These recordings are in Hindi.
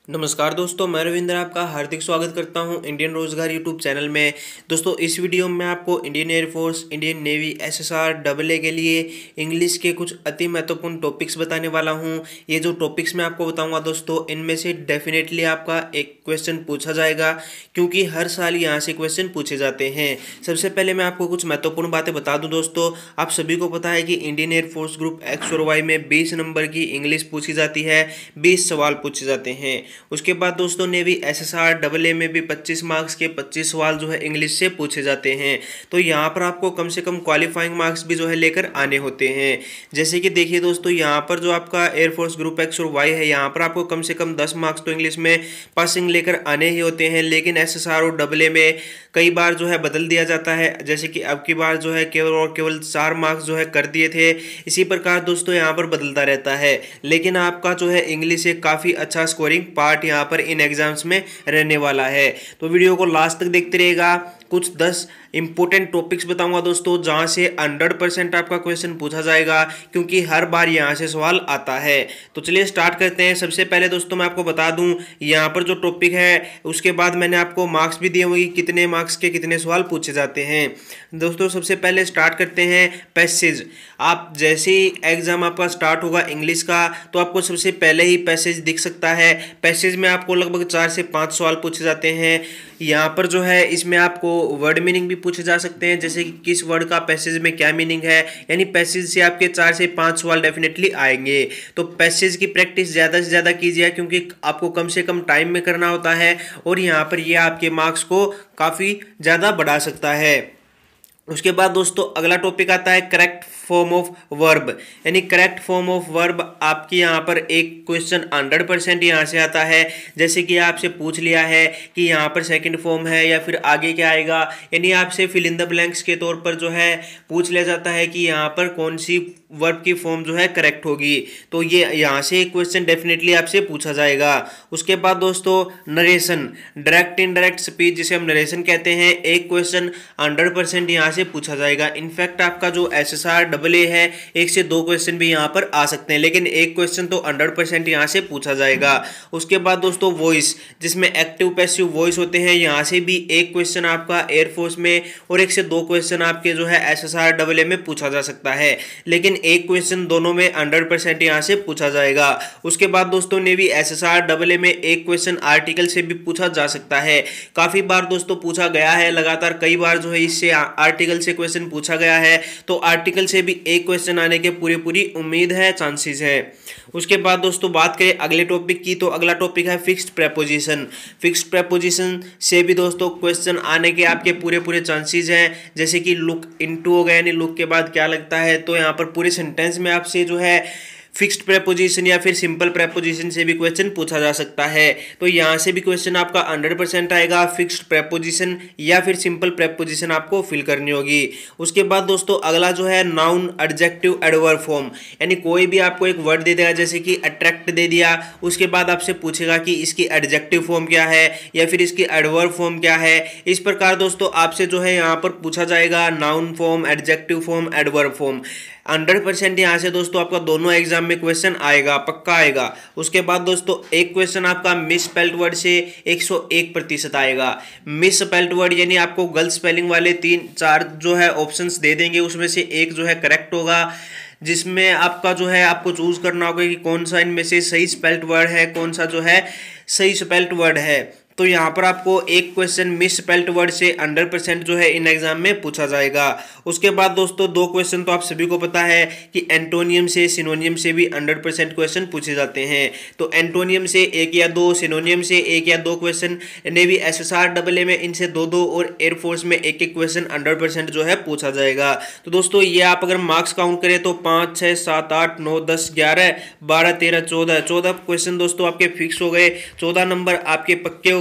नमस्कार दोस्तों, मैं रविंद्र आपका हार्दिक स्वागत करता हूं इंडियन रोजगार यूट्यूब चैनल में। दोस्तों, इस वीडियो में आपको Indian air force, Indian navy, SSR, double A के लिए इंग्लिश के कुछ अति महत्वपूर्ण टॉपिक्स बताने वाला हूं। ये जो टॉपिक्स मैं आपको बताऊंगा दोस्तों, इनमें से डेफिनेटली आपका एक क्वेश्चन पूछा जाएगा, क्योंकि हर साल यहाँ से क्वेश्चन पूछे जाते हैं। सबसे पहले मैं आपको कुछ महत्वपूर्ण बातें बता दूँ दोस्तों। आप सभी को पता है कि इंडियन एयरफोर्स ग्रुप एक्स और वाई में 20 नंबर की इंग्लिश पूछी जाती है, 20 सवाल पूछे जाते हैं। उसके बाद दोस्तों नेवी एसएसआर डबल ए में भी 25 मार्क्स के 25 सवाल जो है इंग्लिश से पूछे जाते हैं। तो यहाँ पर आपको कम से कम क्वालिफाइंग मार्क्स भी जो है लेकर आने होते हैं। जैसे कि देखिए दोस्तों, यहाँ पर जो आपका एयरफोर्स ग्रुप एक्स और वाई है, यहाँ पर आपको कम से कम 10 मार्क्स तो इंग्लिश में पासिंग लेकर आने ही होते हैं। लेकिन एसएसआर और डबल ए में कई बार जो है बदल दिया जाता है, जैसे कि अब की बार जो है केवल और केवल 4 मार्क्स जो है कर दिए थे। इसी प्रकार दोस्तों यहाँ पर बदलता रहता है, लेकिन आपका जो है इंग्लिश एक काफ़ी अच्छा स्कोरिंग पार्ट यहाँ पर इन एग्जाम्स में रहने वाला है। तो वीडियो को लास्ट तक देखते रहेगा। कुछ 10 इंपॉर्टेंट टॉपिक्स बताऊंगा दोस्तों, जहां से 100% आपका क्वेश्चन पूछा जाएगा, क्योंकि हर बार यहां से सवाल आता है। तो चलिए स्टार्ट करते हैं। सबसे पहले दोस्तों मैं आपको बता दूं, यहां पर जो टॉपिक है उसके बाद मैंने आपको मार्क्स भी दिए होंगे, कितने मार्क्स के कितने सवाल पूछे जाते हैं। दोस्तों सबसे पहले स्टार्ट करते हैं पैसेज। आप जैसे ही एग्जाम आपका स्टार्ट होगा इंग्लिश का, तो आपको सबसे पहले ही पैसेज दिख सकता है। पैसेज में आपको लगभग 4 से 5 सवाल पूछे जाते हैं। यहाँ पर जो है इसमें आपको वर्ड मीनिंग भी पूछे जा सकते हैं, जैसे कि किस वर्ड का पैसेज में क्या मीनिंग है। यानी पैसेज से आपके 4 से 5 सवाल डेफिनेटली आएंगे। तो पैसेज की प्रैक्टिस ज़्यादा से ज़्यादा कीजिए, क्योंकि आपको कम से कम टाइम में करना होता है, और यहाँ पर यह आपके मार्क्स को काफ़ी ज़्यादा बढ़ा सकता है। उसके बाद दोस्तों अगला टॉपिक आता है करेक्ट फॉर्म ऑफ वर्ब। यानी करेक्ट फॉर्म ऑफ वर्ब आपके यहाँ पर एक क्वेश्चन 100% यहाँ से आता है। जैसे कि आपसे पूछ लिया है कि यहाँ पर सेकंड फॉर्म है या फिर आगे क्या आएगा, यानी आपसे फिल इन द ब्लैंक्स के तौर पर जो है पूछ लिया जाता है कि यहाँ पर कौन सी वर्ब की फॉर्म जो है करेक्ट होगी। तो ये यहाँ से एक क्वेश्चन डेफिनेटली आपसे पूछा जाएगा। उसके बाद दोस्तों नरेशन, डायरेक्ट इनडायरेक्ट स्पीच जिसे हम नरेशन कहते हैं, एक क्वेश्चन 100% यहाँ से पूछा जाएगा। इनफैक्ट आपका जो एसएसआर डबल ए है, 1 से 2 क्वेश्चन भी यहाँ पर आ सकते हैं, लेकिन एक क्वेश्चन तो 100% यहाँ से पूछा जाएगा। उसके बाद दोस्तों वॉइस, जिसमें एक्टिव पैसिव वॉइस होते हैं, यहाँ से भी एक क्वेश्चन आपका एयरफोर्स में और 1 से 2 क्वेश्चन आपके जो है एसएसआर डबल ए में पूछा जा सकता है, लेकिन एक क्वेश्चन दोनों में 100% यहाँ से पूछा जाएगा। उसके बाद दोस्तों नेवी एसएसआर डबल ए में एक क्वेश्चन आर्टिकल से भी पूछा जा सकता है। काफी बार दोस्तों पूछा गया है, लगातार कई बार जो है इससे आर्टिकल से क्वेश्चन पूछा गया है। तो आर्टिकल से भी एक क्वेश्चन आने के पूरी उम्मीद है, चांसेस है। उसके बाद दोस्तों बात करें अगले टॉपिक की, तो अगला टॉपिक है फिक्स्ड प्रेपोजिशन। फिक्स्ड प्रेपोजिशन से भी दोस्तों क्वेश्चन आने के आपके पूरे चांसेस हैं। जैसे कि लुक इनटू हो गया, यानी लुक के बाद क्या लगता है, तो यहाँ पर पूरे सेंटेंस में आपसे जो है फिक्स्ड प्रेपोजिशन या फिर सिंपल प्रेपोजिशन से भी क्वेश्चन पूछा जा सकता है। तो यहाँ से भी क्वेश्चन आपका 100% आएगा। फिक्स्ड प्रेपोजिशन या फिर सिंपल प्रेपोजिशन आपको फिल करनी होगी। उसके बाद दोस्तों अगला जो है नाउन एडजेक्टिव एडवर्ब फॉर्म, यानी कोई भी आपको एक वर्ड दे देगा, जैसे कि अट्रैक्ट दे दिया, उसके बाद आपसे पूछेगा कि इसकी एडजेक्टिव फॉर्म क्या है या फिर इसकी एडवर्ब फॉर्म क्या है। इस प्रकार दोस्तों आपसे जो है यहाँ पर पूछा जाएगा noun form, adjective form, adverb form. 100% यहाँ से दोस्तों आपका दोनों एग्जाम में क्वेश्चन आएगा, पक्का आएगा। उसके बाद दोस्तों एक क्वेश्चन आपका मिस स्पेल्ड वर्ड से 101% आएगा। मिस स्पेल्ड वर्ड यानी आपको गलत स्पेलिंग वाले 3-4 जो है ऑप्शंस दे देंगे, उसमें से एक जो है करेक्ट होगा, जिसमें आपका जो है आपको चूज करना होगा कि कौन सा इनमें से सही स्पेल्ड वर्ड है, कौन सा जो है सही स्पेल्ड वर्ड है। तो यहाँ पर आपको एक क्वेश्चन मिस स्पेल्ड वर्ड से 100% जो है इन एग्जाम में पूछा जाएगा। उसके बाद दोस्तों 2 क्वेश्चन तो आप सभी को पता है कि एंटोनियम से सिनोनियम से भी 100% क्वेश्चन पूछे जाते हैं। तो एंटोनियम से 1 या 2, सिनोनियम से 1 या 2 question, navy SSR double A में इनसे 2-2 और एयरफोर्स में 1-1 क्वेश्चन 100% जो है पूछा जाएगा। तो दोस्तों ये आप अगर मार्क्स काउंट करें तो 5, 6, 7, 8, 9, 10, 11, 12, 13, 14 क्वेश्चन दोस्तों आपके फिक्स हो गए। 14 नंबर आपके पक्के हो गए।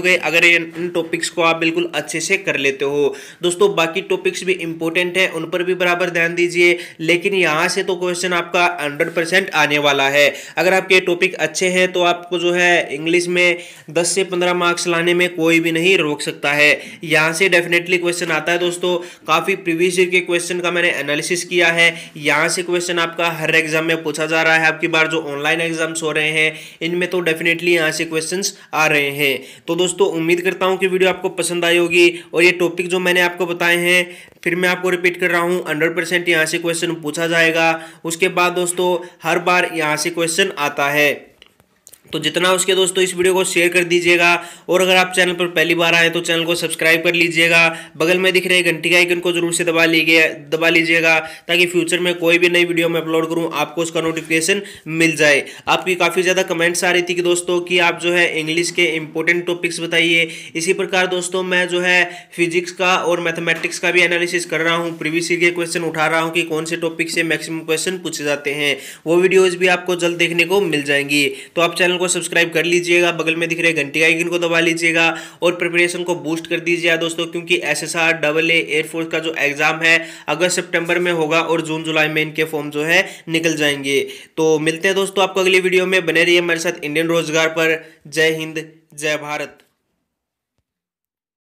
जाओगे अगर इन टॉपिक्स को आप बिल्कुल अच्छे से कर लेते हो। दोस्तों बाकी टॉपिक्स भी इंपॉर्टेंट है, उन पर भी बराबर ध्यान दीजिए, लेकिन यहाँ से तो क्वेश्चन आपका 100% आने वाला है। अगर आपके टॉपिक अच्छे हैं तो आपको जो है इंग्लिश में 10 से 15 मार्क्स लाने में कोई भी नहीं रोक सकता है। यहाँ से डेफिनेटली क्वेश्चन आता है दोस्तों। काफ़ी प्रीवियस ईयर के क्वेश्चन का मैंने एनालिसिस किया है, यहाँ से क्वेश्चन आपका हर एग्जाम में पूछा जा रहा है। आपकी बार जो ऑनलाइन एग्जाम्स हो रहे हैं इनमें तो डेफिनेटली यहाँ से क्वेश्चंस आ रहे हैं। तो दोस्तों उम्मीद करता हूँ कि वीडियो आपको पसंद आई होगी, और ये टॉपिक जो मैंने आपको बताए हैं फिर मैं आपको रिपीट कर रहा हूँ, 100% यहाँ से क्वेश्चन पूछा जाएगा। उसके बाद दोस्तों हर बार यहाँ से क्वेश्चन आता है, तो जितना उसके दोस्तों इस वीडियो को शेयर कर दीजिएगा, और अगर आप चैनल पर पहली बार आए तो चैनल को सब्सक्राइब कर लीजिएगा। बगल में दिख रहे घंटी का आइकन को जरूर से दबा लीजिएगा ताकि फ्यूचर में कोई भी नई वीडियो मैं अपलोड करूं आपको उसका नोटिफिकेशन मिल जाए। आपकी काफ़ी ज़्यादा कमेंट्स आ रही थी कि दोस्तों कि आप जो है इंग्लिश के इंपॉर्टेंट टॉपिक्स बताइए। इसी प्रकार दोस्तों मैं जो है फिजिक्स का और मैथमेटिक्स का भी एनालिसिस कर रहा हूँ, प्रीवियस ईयर के क्वेश्चन उठा रहा हूँ कि कौन से टॉपिक से मैक्सिमम क्वेश्चन पूछे जाते हैं। वो वीडियोज़ भी आपको जल्द देखने को मिल जाएंगी। तो आप चैनल को सब्सक्राइब कर लीजिएगा, बगल में दिख रहे घंटी आइकन को दबा लीजिएगा और प्रिपरेशन को बूस्ट कर दीजिएगा दोस्तों, क्योंकि SSR AA एयरफोर्स का जो एग्जाम है अगस्त सितंबर में होगा और जून जुलाई में इनके फॉर्म जो है निकल जाएंगे। तो मिलते हैं दोस्तों आपको अगली वीडियो में। बने रहिए हमारे साथ इंडियन रोजगार पर। जय हिंद, जय भारत।